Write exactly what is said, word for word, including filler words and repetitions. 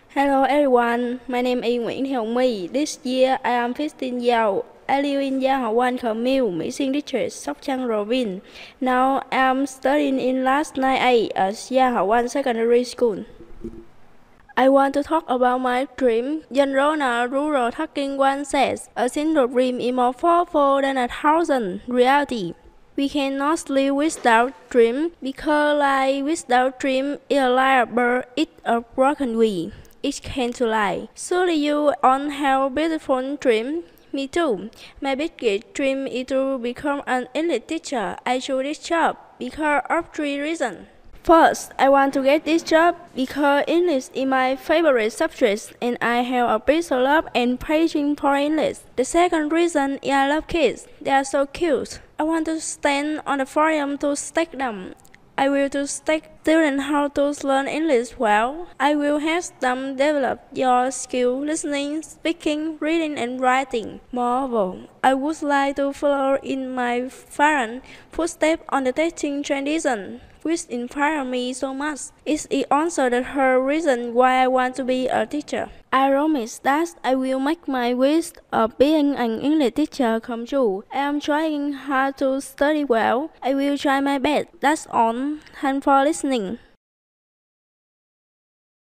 Hello everyone, my name is Nguyễn Thị Hồng My. This year I am fifteen years old. I live in Gia Hảo Quan, Khmer Miêu, Mỹ Xuyên District, Sóc Trăng Province. Now I am studying in class nine A at Gia Hảo Quan Secondary School. I want to talk about my dream. General Rural Talking One says, a single dream is more powerful than a thousand reality. We cannot live without dream, because life without dream is like a bird eat a broken wing. It can't lie. Surely you all have a beautiful dream. Me too. My biggest dream is to become an English teacher. I choose this job because of three reasons. First, I want to get this job because English is my favorite subject and I have a big love and passion for English. The second reason is I love kids. They are so cute. I want to stand on the forum to teach them. I will to teach students how to learn English well. I will help them develop your skill listening, speaking, reading, and writing. Moreover, I would like to follow in my parents' footsteps on the teaching tradition, which inspires me so much. It is also the third reason why I want to be a teacher. I promise that I will make my wish of being an English teacher come true. I am trying hard to study well. I will try my best. That's all. Thanks for listening.